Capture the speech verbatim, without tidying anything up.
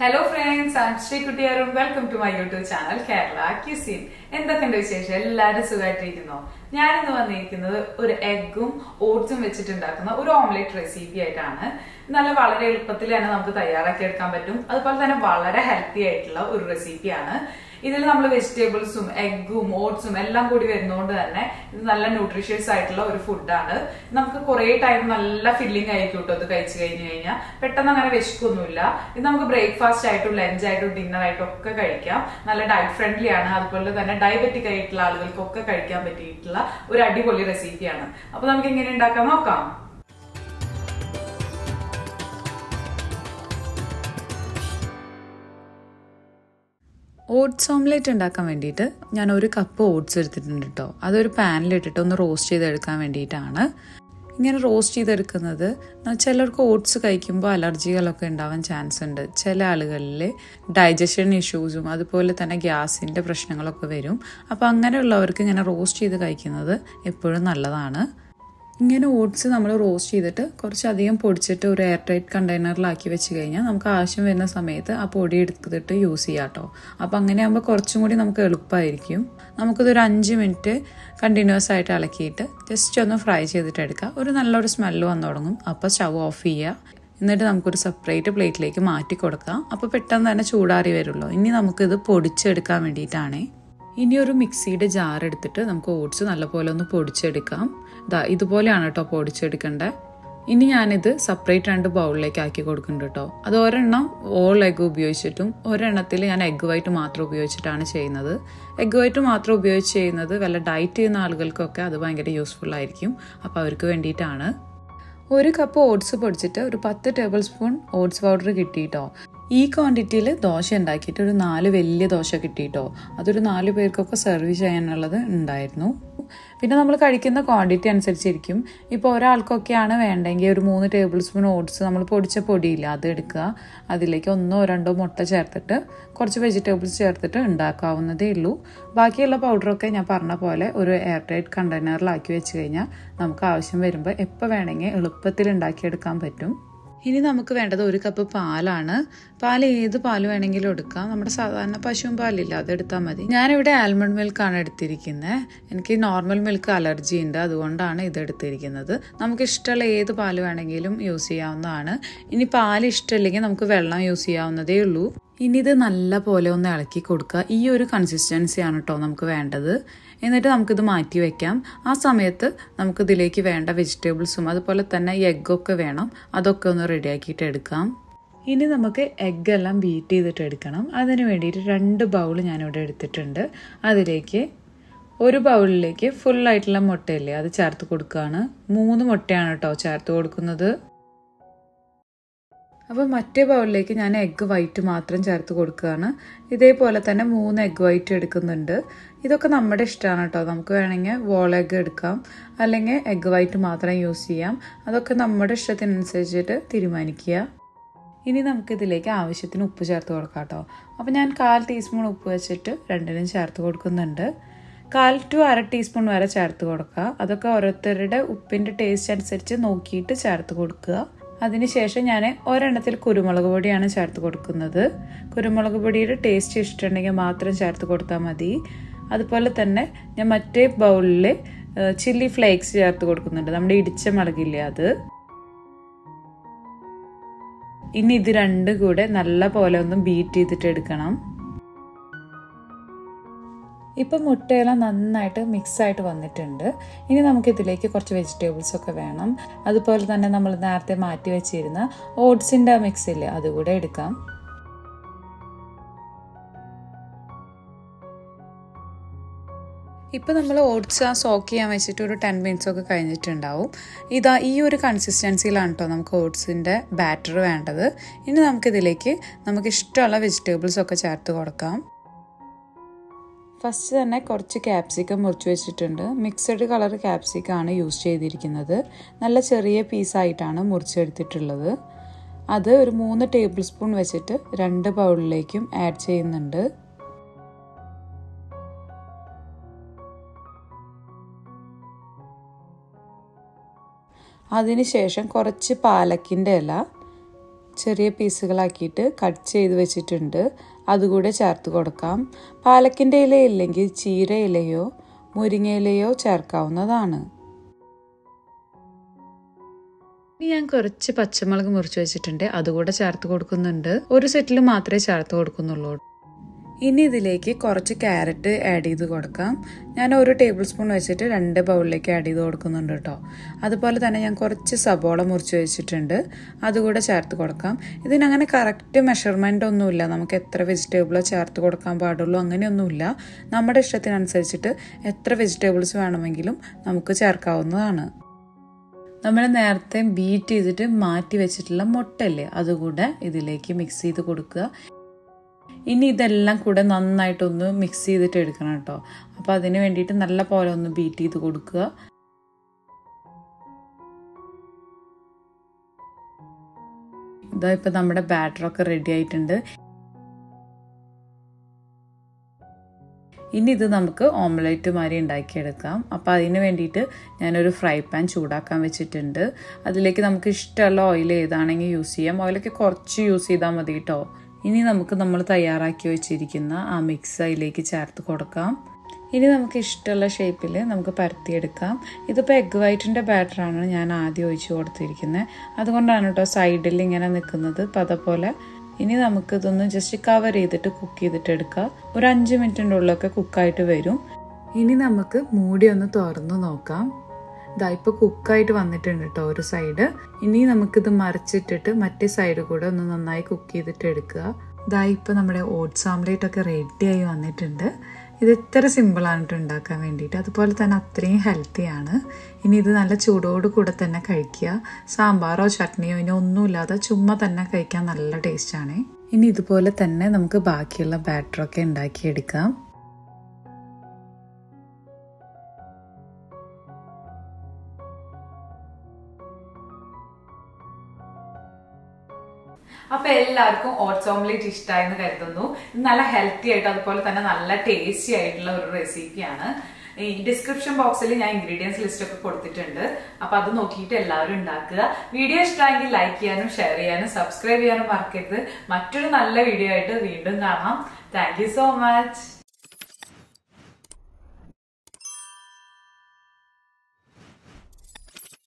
Hello friends, I'm Sri Kutti Arun. Welcome to my YouTube channel Kerala Cuisine. എന്തൊക്കെയുണ്ട് വിശേഷം? എല്ലാവരും സുഖമായിട്ടിരിക്കുന്നോ? ഞാനിന്ന് വന്നിരിക്കുന്നത് ഒരു എഗ്ഗും ഓട്സും വെച്ചിട്ടുണ്ടാക്കുന്ന ഒരു ഓംലെറ്റ് റെസിപ്പി ആയിട്ടാണ്. നല്ല വളരെ എളുപ്പത്തിൽ തന്നെ നമുക്ക് തയ്യാറാക്കി എടുക്കാൻ പറ്റും. അതുപോലെ തന്നെ വളരെ ഹെൽത്തി ആയിട്ടുള്ള ഒരു റെസിപ്പിയാണ്. ഇതിൽ നമ്മൾ വെജിറ്റബിൾസും എഗ്ഗും ഓട്സും എല്ലാം കൂടി വരുന്നതുകൊണ്ട് തന്നെ ഇത് നല്ല ന്യൂട്രീഷ്യസ് ആയിട്ടുള്ള ഒരു ഫുഡാണ്. നമുക്ക് കുറെ ടൈം നല്ല ഫില്ലിംഗ് ആയിരിക്കും കേട്ടോ ഇത് കഴിച്ചു കഴിഞ്ഞു കഴിഞ്ഞാൽ. പെട്ടെന്ന് അങ്ങനെ വിശക്കൊന്നുമില്ല. ഇത് നമുക്ക് ബ്രേക്ക്ഫാസ്റ്റ് ആയിട്ടും ലഞ്ച് ആയിട്ടും ഡിന്നർ ആയിട്ടും ഒക്കെ കഴിക്കാം. നല്ല ഡയറ്റ് ഫ്രണ്ട്ലി ആണ്. അതുപോലെ തന്നെ ഡയബറ്റിക് ആയിട്ടുള്ള ആളുകൾക്കൊക്കെ കഴിക്കാൻ പറ്റിയിട്ടുള്ള ഒരു അടിപൊളി റെസിപ്പിയാണ്. അപ്പൊ നമുക്ക് എങ്ങനെ ഉണ്ടാക്കാൻ നോക്കാം. ഓട്സ് ഓംലെറ്റ് ഉണ്ടാക്കാൻ വേണ്ടിയിട്ട് ഞാൻ ഒരു കപ്പ് ഓട്സ് എടുത്തിട്ടുണ്ട് കേട്ടോ. അതൊരു പാനിലിട്ടിട്ട് ഒന്ന് റോസ്റ്റ് ചെയ്തെടുക്കാൻ വേണ്ടിയിട്ടാണ്. ഇങ്ങനെ റോസ്റ്റ് ചെയ്തെടുക്കുന്നത് ചിലർക്ക് ഓട്സ് കഴിക്കുമ്പോൾ അലർജികളൊക്കെ ഉണ്ടാവാൻ ചാൻസ് ഉണ്ട്. ചില ആളുകളിൽ ഡൈജഷൻ ഇഷ്യൂസും അതുപോലെ തന്നെ ഗ്യാസിൻ്റെ പ്രശ്നങ്ങളൊക്കെ വരും. അപ്പോൾ അങ്ങനെയുള്ളവർക്ക് ഇങ്ങനെ റോസ്റ്റ് ചെയ്ത് കഴിക്കുന്നത് എപ്പോഴും നല്ലതാണ്. ഇങ്ങനെ ഓട്സ് നമ്മൾ റോസ്റ്റ് ചെയ്തിട്ട് കുറച്ചധികം പൊടിച്ചിട്ട് ഒരു എയർ ടൈറ്റ് കണ്ടെയ്നറിലാക്കി വെച്ച് കഴിഞ്ഞാൽ നമുക്ക് ആവശ്യം വരുന്ന സമയത്ത് ആ പൊടി എടുത്തിട്ട് യൂസ് ചെയ്യാം കേട്ടോ. അപ്പോൾ അങ്ങനെ ആകുമ്പോൾ കുറച്ചും കൂടി നമുക്ക് എളുപ്പമായിരിക്കും. നമുക്കിതൊരു അഞ്ച് മിനിറ്റ് കണ്ടിന്യൂസ് ആയിട്ട് ഇളക്കിയിട്ട് ജസ്റ്റ് ഒന്ന് ഫ്രൈ ചെയ്തിട്ട് എടുക്കുക. ഒരു നല്ലൊരു സ്മെല്ല് വന്നു തുടങ്ങും. അപ്പോൾ സ്റ്റവ് ഓഫ് ചെയ്യുക. എന്നിട്ട് നമുക്കൊരു സെപ്പറേറ്റ് പ്ലേറ്റിലേക്ക് മാറ്റി കൊടുക്കാം. അപ്പോൾ പെട്ടെന്ന് തന്നെ ചൂടാറി വരുള്ളൂ. ഇനി നമുക്കിത് പൊടിച്ചെടുക്കാൻ വേണ്ടിയിട്ടാണേ. ഇനി ഒരു മിക്സിയുടെ ജാർ എടുത്തിട്ട് നമുക്ക് ഓട്സ് നല്ലപോലെ ഒന്ന് പൊടിച്ചെടുക്കാം. ഇതാ ഇതുപോലെയാണ് കേട്ടോ പൊടിച്ചെടുക്കേണ്ടത്. ഇനി ഞാനിത് സെപ്പറേറ്റ് രണ്ട് ബൗളിലേക്ക് ആക്കി കൊടുക്കുന്നുണ്ട് കേട്ടോ. അത് ഒരെണ്ണം ഓൾ എഗ്ഗ് ഉപയോഗിച്ചിട്ടും ഒരെണ്ണത്തിൽ ഞാൻ എഗ്ഗ് വൈറ്റ് മാത്രം ഉപയോഗിച്ചിട്ടാണ് ചെയ്യുന്നത്. എഗ്ഗ് വൈറ്റ് മാത്രം ഉപയോഗിച്ച് ചെയ്യുന്നത് വല്ല ഡയറ്റ് ചെയ്യുന്ന ആളുകൾക്കൊക്കെ അത് ഭയങ്കര യൂസ്ഫുൾ ആയിരിക്കും. അപ്പോൾ അവർക്ക് വേണ്ടിയിട്ടാണ്. ഒരു കപ്പ് ഓട്സ് പൊടിച്ചിട്ട് ഒരു പത്ത് ടേബിൾ സ്പൂൺ ഓട്സ് പൗഡർ കിട്ടിയിട്ടോ. ഈ ക്വാണ്ടിറ്റിയിൽ ദോശ ഉണ്ടാക്കിയിട്ട് ഒരു നാല് വലിയ ദോശ കിട്ടിയിട്ടോ. അതൊരു നാല് പേർക്കൊക്കെ സെർവ് ചെയ്യാനുള്ളത് ഉണ്ടായിരുന്നു. പിന്നെ നമ്മൾ കഴിക്കുന്ന ക്വാണ്ടിറ്റി അനുസരിച്ചിരിക്കും. ഇപ്പോൾ ഒരാൾക്കൊക്കെയാണ് വേണ്ടെങ്കിൽ ഒരു മൂന്ന് ടേബിൾ സ്പൂൺ ഓട്സ് നമ്മൾ പൊടിച്ച പൊടിയില്ല അത് എടുക്കുക. അതിലേക്ക് ഒന്നോ രണ്ടോ മുട്ട ചേർത്തിട്ട് കുറച്ച് വെജിറ്റബിൾസ് ചേർത്തിട്ട് ഉണ്ടാക്കാവുന്നതേ ഉള്ളൂ. ബാക്കിയുള്ള പൗഡറൊക്കെ ഞാൻ പറഞ്ഞ പോലെ ഒരു എയർ ടൈറ്റ് കണ്ടെയ്നറിലാക്കി വെച്ച് കഴിഞ്ഞാൽ നമുക്ക് ആവശ്യം വരുമ്പോൾ എപ്പോൾ വേണമെങ്കിൽ എളുപ്പത്തിൽ ഉണ്ടാക്കിയെടുക്കാൻ പറ്റും. ഇനി നമുക്ക് വേണ്ടത് ഒരു കപ്പ് പാലാണ്. പാൽ ഏത് പാൽ വേണമെങ്കിലും എടുക്കാം. നമ്മുടെ സാധാരണ പശുവും പാലില്ല, അതെടുത്താൽ മതി. ഞാനിവിടെ ആൽമണ്ട് മിൽക്കാണ് എടുത്തിരിക്കുന്നത്. എനിക്ക് നോർമൽ മിൽക്ക് അലർജി ഉണ്ട്, അതുകൊണ്ടാണ് ഇത് എടുത്തിരിക്കുന്നത്. നമുക്ക് ഇഷ്ടമുള്ള ഏത് പാൽ വേണമെങ്കിലും യൂസ് ചെയ്യാവുന്നതാണ്. ഇനി പാൽ ഇഷ്ടമില്ലെങ്കിൽ നമുക്ക് വെള്ളം യൂസ് ചെയ്യാവുന്നതേ ഉള്ളൂ. ഇനി ഇത് നല്ല പോലെ ഒന്ന് ഇളക്കി കൊടുക്കുക. ഈ ഒരു കൺസിസ്റ്റൻസിയാണ് കേട്ടോ നമുക്ക് വേണ്ടത്. എന്നിട്ട് നമുക്കിത് മാറ്റി വയ്ക്കാം. ആ സമയത്ത് നമുക്കിതിലേക്ക് വേണ്ട വെജിറ്റബിൾസും അതുപോലെ തന്നെ എഗ്ഗൊക്കെ വേണം. അതൊക്കെ ഒന്ന് റെഡിയാക്കിയിട്ട് എടുക്കാം. ഇനി നമുക്ക് എഗ്ഗെല്ലാം ബീറ്റ് ചെയ്തിട്ട് എടുക്കണം. അതിന് വേണ്ടിയിട്ട് രണ്ട് ബൗൾ ഞാനിവിടെ എടുത്തിട്ടുണ്ട്. അതിലേക്ക് ഒരു ബൗളിലേക്ക് ഫുള്ളായിട്ടുള്ള മുട്ടയില്ലേ അത് ചേർത്ത് കൊടുക്കുകയാണ്. മൂന്ന് മുട്ടയാണ് കേട്ടോ ചേർത്ത് കൊടുക്കുന്നത്. അപ്പോൾ മറ്റേ ബൗളിലേക്ക് ഞാൻ എഗ്ഗ് വൈറ്റ് മാത്രം ചേർത്ത് കൊടുക്കുകയാണ്. ഇതേപോലെ തന്നെ മൂന്ന് എഗ്ഗ് വൈറ്റ് എടുക്കുന്നുണ്ട്. ഇതൊക്കെ നമ്മുടെ ഇഷ്ടമാണ് കേട്ടോ. നമുക്ക് വേണമെങ്കിൽ വോൾ എഗ്ഗ് എടുക്കാം, അല്ലെങ്കിൽ എഗ്ഗ് വൈറ്റ് മാത്രം യൂസ് ചെയ്യാം. അതൊക്കെ നമ്മുടെ ഇഷ്ടത്തിനനുസരിച്ചിട്ട് തീരുമാനിക്കുക. ഇനി നമുക്കിതിലേക്ക് ആവശ്യത്തിന് ഉപ്പ് ചേർത്ത് കൊടുക്കാം കേട്ടോ. അപ്പോൾ ഞാൻ കാൽ ടീസ്പൂൺ ഉപ്പ് വെച്ചിട്ട് രണ്ടിനും ചേർത്ത് കൊടുക്കുന്നുണ്ട്. കാൽ ടു അര ടീസ്പൂൺ വരെ ചേർത്ത് കൊടുക്കുക. അതൊക്കെ ഓരോരുത്തരുടെ ഉപ്പിൻ്റെ ടേസ്റ്റ് അനുസരിച്ച് നോക്കിയിട്ട് ചേർത്ത് കൊടുക്കുക. അതിനുശേഷം ഞാൻ ഒരെണ്ണത്തിൽ കുരുമുളക് പൊടിയാണ് ചേർത്ത് കൊടുക്കുന്നത്. കുരുമുളക് പൊടിയുടെ ടേസ്റ്റ് ഇഷ്ടമുണ്ടെങ്കിൽ മാത്രം ചേർത്ത് കൊടുത്താൽ മതി. അതുപോലെ തന്നെ ഞാൻ മറ്റേ ബൗളിൽ ചില്ലി ഫ്ലേക്സ് ചേർത്ത് കൊടുക്കുന്നുണ്ട്. നമ്മുടെ ഇടിച്ച മുളകില്ലേ അത്. ഇനി ഇത് രണ്ടും കൂടെ നല്ല പോലെ ഒന്ന് ബീറ്റ് ചെയ്തിട്ട് എടുക്കണം. ഇപ്പം മുട്ടയെല്ലാം നന്നായിട്ട് മിക്സായിട്ട് വന്നിട്ടുണ്ട്. ഇനി നമുക്കിതിലേക്ക് കുറച്ച് വെജിറ്റബിൾസ് ഒക്കെ വേണം. അതുപോലെ തന്നെ നമ്മൾ നേരത്തെ മാറ്റി വെച്ചിരുന്ന ഓട്സിൻ്റെ മിക്സ് ഇല്ലേ അതുകൂടെ എടുക്കാം. ഇപ്പം നമ്മൾ ഓട്സ് ആ സോക്ക് ചെയ്യാൻ വെച്ചിട്ട് ഒരു ടെൻ മിനിറ്റ്സ് ഒക്കെ കഴിഞ്ഞിട്ടുണ്ടാവും. ഇതാ ഈ ഒരു കൺസിസ്റ്റൻസിയിലാണ് കേട്ടോ നമുക്ക് ഓട്സിൻ്റെ ബാറ്റർ വേണ്ടത്. ഇനി നമുക്കിതിലേക്ക് നമുക്ക് ഇഷ്ടമുള്ള വെജിറ്റബിൾസ് ഒക്കെ ചേർത്ത് കൊടുക്കാം. ഫസ്റ്റ് തന്നെ കുറച്ച് ക്യാപ്സിക്കം മുറിച്ച് വെച്ചിട്ടുണ്ട്. മിക്സഡ് കളർ ക്യാപ്സിക്കമാണ് യൂസ് ചെയ്തിരിക്കുന്നത്. നല്ല ചെറിയ പീസായിട്ടാണ് മുറിച്ചെടുത്തിട്ടുള്ളത്. അത് ഒരു മൂന്ന് ടേബിൾ സ്പൂൺ വെച്ചിട്ട് രണ്ട് ബൗളിലേക്കും ആഡ് ചെയ്യുന്നുണ്ട്. അതിനുശേഷം കുറച്ച് പാലക്കിൻ്റെ ഇല, ചെറിയ പീസുകളാക്കിയിട്ട് കട്ട് ചെയ്ത് വെച്ചിട്ടുണ്ട്. അതുകൂടെ ചേർത്ത് കൊടുക്കാം. പാലക്കിൻ്റെ ഇല ഇല്ലെങ്കിൽ ചീര ഇലയോ മുരിങ്ങ ഇലയോ ചേർക്കാവുന്നതാണ്. ഇനി ഞാൻ കുറച്ച് പച്ചമുളക് മുറിച്ച് വെച്ചിട്ടുണ്ട്, അതുകൂടെ ചേർത്ത് കൊടുക്കുന്നുണ്ട്. ഒരു സെറ്റിൽ മാത്രമേ ചേർത്ത് കൊടുക്കുന്നുള്ളൂ. ഇനി ഇതിലേക്ക് കുറച്ച് ക്യാരറ്റ് ആഡ് ചെയ്ത് കൊടുക്കാം. ഞാൻ ഒരു ടേബിൾ സ്പൂൺ വെച്ചിട്ട് രണ്ട് ബൗളിലേക്ക് ആഡ് ചെയ്ത് കൊടുക്കുന്നുണ്ട് കേട്ടോ. അതുപോലെ തന്നെ ഞാൻ കുറച്ച് സബോള മുറിച്ച് വെച്ചിട്ടുണ്ട്, അതുകൂടെ ചേർത്ത് കൊടുക്കാം. ഇതിനങ്ങനെ കറക്റ്റ് മെഷർമെൻ്റ് ഒന്നുമില്ല, നമുക്ക് എത്ര വെജിറ്റബിളോ ചേർത്ത് കൊടുക്കാൻ പാടുള്ളൂ അങ്ങനെയൊന്നുമില്ല. നമ്മുടെ ഇഷ്ടത്തിനനുസരിച്ചിട്ട് എത്ര വെജിറ്റബിൾസ് വേണമെങ്കിലും നമുക്ക് ചേർക്കാവുന്നതാണ്. നമ്മൾ നേരത്തെ ബീറ്റ് ചെയ്തിട്ട് മാറ്റി വെച്ചിട്ടുള്ള മുട്ടല്ലേ, അതുകൂടെ ഇതിലേക്ക് മിക്സ് ചെയ്ത് കൊടുക്കുക. ഇനി ഇതെല്ലാം കൂടെ നന്നായിട്ടൊന്ന് മിക്സ് ചെയ്തിട്ട് എടുക്കണം കേട്ടോ. അപ്പോൾ അതിന് വേണ്ടിയിട്ട് നല്ല പോലെ ഒന്ന് ബീറ്റ് ചെയ്ത് കൊടുക്കുക. ഇതാ ഇപ്പോൾ നമ്മുടെ ബാറ്ററൊക്കെ റെഡി ആയിട്ടുണ്ട്. ഇനി ഇത് നമുക്ക് ഓംലെറ്റ് മാതിരി ഉണ്ടാക്കിയെടുക്കാം. അപ്പോൾ അതിന് വേണ്ടിയിട്ട് ഞാനൊരു ഫ്രൈ പാൻ ചൂടാക്കാൻ വെച്ചിട്ടുണ്ട്. അതിലേക്ക് നമുക്ക് ഇഷ്ടമുള്ള ഓയിൽ ഏതാണെങ്കിൽ യൂസ് ചെയ്യാം. ഓയിലൊക്കെ കുറച്ച് യൂസ് ചെയ്താൽ മതി കേട്ടോ. ഇനി നമുക്ക് നമ്മൾ തയ്യാറാക്കി വെച്ചിരിക്കുന്ന ആ മിക്സ് അതിലേക്ക് ചേർത്ത് കൊടുക്കാം. ഇനി നമുക്ക് ഇഷ്ടമുള്ള ഷേപ്പിൽ നമുക്ക് പരത്തിയെടുക്കാം. ഇതിപ്പോൾ എഗ് വൈറ്റിൻ്റെ ബാറ്ററാണ് ഞാൻ ആദ്യം ഒഴിച്ച് കൊടുത്തിരിക്കുന്നത്, അതുകൊണ്ടാണ് കേട്ടോ സൈഡിൽ ഇങ്ങനെ നിൽക്കുന്നത്. അപ്പം അതേപോലെ ഇനി നമുക്കിതൊന്ന് ജസ്റ്റ് കവർ ചെയ്തിട്ട് കുക്ക് ചെയ്തിട്ട് എടുക്കാം. ഒരു അഞ്ച് മിനിറ്റിൻ്റെ ഉള്ളിലൊക്കെ കുക്കായിട്ട് വരും. ഇനി നമുക്ക് മൂടി ഒന്ന് തുറന്ന് നോക്കാം. ഇതാ ഇപ്പോൾ കുക്കായിട്ട് വന്നിട്ടുണ്ട് കേട്ടോ ഒരു സൈഡ്. ഇനി നമുക്കിത് മറിച്ചിട്ടിട്ട് മറ്റേ സൈഡ് കൂടെ ഒന്ന് നന്നായി കുക്ക് ചെയ്തിട്ട് എടുക്കുക. ഇതാ ഇപ്പോൾ നമ്മുടെ ഓട്സ് ഓംലേറ്റ് ഒക്കെ റെഡിയായി വന്നിട്ടുണ്ട്. ഇത് ഇത്ര സിമ്പിളാണ് കേട്ടോ ഉണ്ടാക്കാൻ വേണ്ടിയിട്ട്, അതുപോലെ തന്നെ അത്രയും ഹെൽത്തിയാണ്. ഇനി ഇത് നല്ല ചൂടോട് കൂടെ തന്നെ കഴിക്കുക. സാമ്പാറോ ചട്നിയോ ഇനി ഒന്നുമില്ലാതെ ചുമ്മാ തന്നെ കഴിക്കാൻ നല്ല ടേസ്റ്റാണ്. ഇനി ഇതുപോലെ തന്നെ നമുക്ക് ബാക്കിയുള്ള ബാറ്ററൊക്കെ ഉണ്ടാക്കിയെടുക്കാം. അപ്പൊ എല്ലാവർക്കും ഓട്സ് ഓംലേറ്റ് ഇഷ്ടമായെന്ന് കരുതുന്നു. നല്ല ഹെൽത്തി ആയിട്ട് അതുപോലെ തന്നെ നല്ല ടേസ്റ്റി ആയിട്ടുള്ള ഒരു റെസിപ്പിയാണ്. ഈ ഡിസ്ക്രിപ്ഷൻ ബോക്സിൽ ഞാൻ ഇൻഗ്രീഡിയൻസ് ലിസ്റ്റ് ഒക്കെ കൊടുത്തിട്ടുണ്ട്. അപ്പൊ അത് നോക്കിയിട്ട് എല്ലാവരും ഉണ്ടാക്കുക. വീഡിയോ ഇഷ്ടമായെങ്കിൽ ലൈക്ക് ചെയ്യാനും ഷെയർ ചെയ്യാനും സബ്സ്ക്രൈബ് ചെയ്യാനും മറക്കരുത്. മറ്റൊരു നല്ല വീഡിയോ ആയിട്ട് വീണ്ടും കാണാം. Thank you so much.